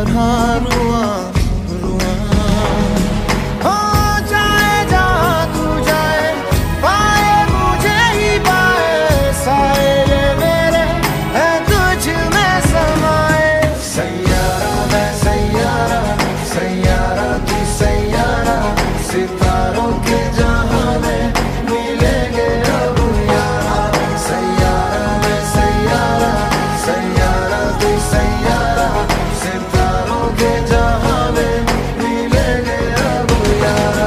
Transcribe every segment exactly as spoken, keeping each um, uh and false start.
तरह रुआं रुआं हो जाए जहाँ तू जाए, पाए मुझे ही पाए, साए ये मेरे है तुझ में समाए। सैयारा मैं सैयारा, सैयारा तू सैयारा, सितारों के जहां में मिलेंगे अब यारा। सैयारा मैं सैयारा, सैयारा तू सैयारा, सितारों के जहां में मिलेंगे अब यारा।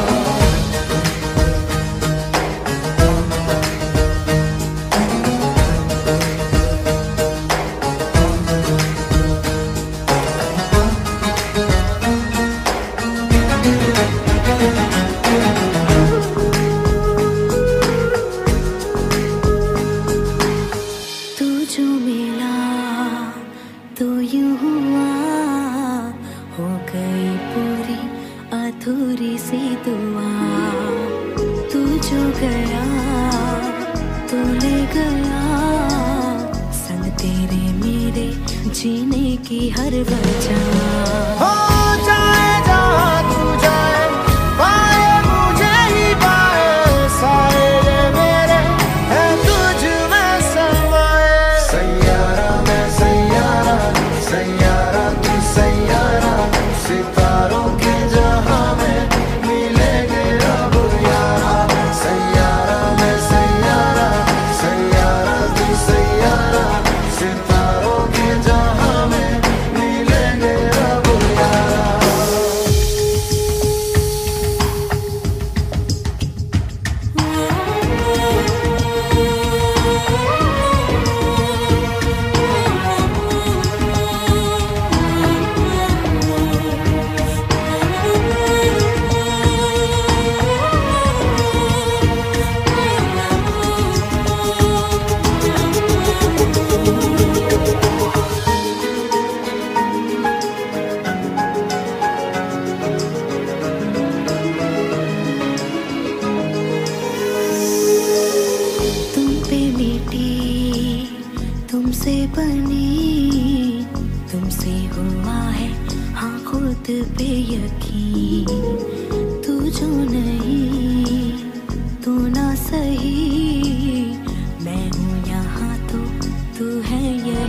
तू जो मिला तो यूं हुआ, हो गई पूरी अधूरी सी दुआ। तू जो गया तो ले गया, संग तेरे मेरे जीने की हर वजह। हो जाए जहाँ तू जाए, पाए मुझे ही पाए, साए ये मेरे है तुझ में समाए। सैयारा मैं सैयारा, सैयारा तू सैयारा, सितारों के जहां में मिलेंगे अब यारा। सैयारा मैं सैयारा, सैयारा तू सैयारा, सितारों के जहां में मिलेंगे अब यारा। तुम पे मिटी, तुमसे बनी, तुमसे हुआ है हाँ खुद पे यकीन। तू जो नहीं तू ना सही, मैं हूँ यहाँ तो तू है ये